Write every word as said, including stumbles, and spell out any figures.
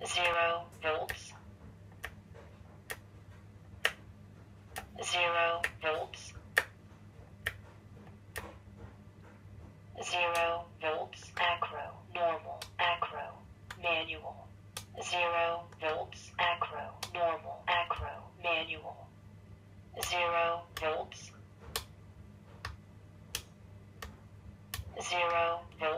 zero volts, zero volts, zero volts, acro, normal, acro, manual, zero volts, acro, normal, acro, manual, zero volts, zero volts.